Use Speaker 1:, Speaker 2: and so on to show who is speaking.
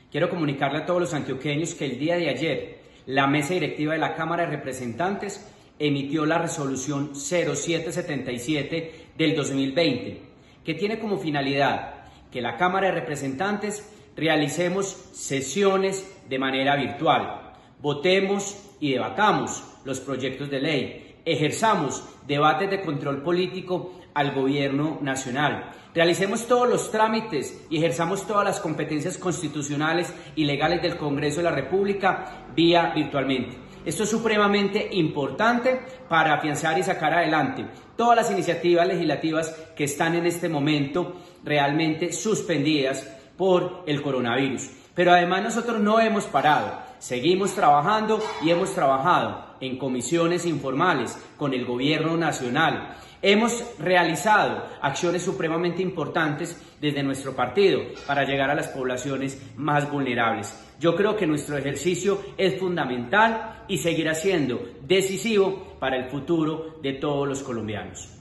Speaker 1: Quiero comunicarle a todos los antioqueños que el día de ayer la mesa directiva de la Cámara de Representantes emitió la resolución 0777 del 2020, que tiene como finalidad que la Cámara de Representantes realicemos sesiones de manera virtual, votemos y debatamos los proyectos de ley, ejerzamos debates de control político al gobierno nacional, realicemos todos los trámites y ejerzamos todas las competencias constitucionales y legales del Congreso de la República vía virtualmente. Esto es supremamente importante para afianzar y sacar adelante todas las iniciativas legislativas que están en este momento realmente suspendidas por el coronavirus. Pero además nosotros no hemos parado, seguimos trabajando y hemos trabajado en comisiones informales con el gobierno nacional. Hemos realizado acciones supremamente importantes desde nuestro partido para llegar a las poblaciones más vulnerables. Yo creo que nuestro ejercicio es fundamental y seguirá siendo decisivo para el futuro de todos los colombianos.